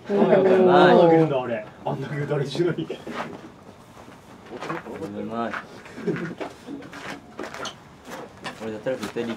投げるんだ俺。あんだけ誰しのに。 うまい。俺だったら絶対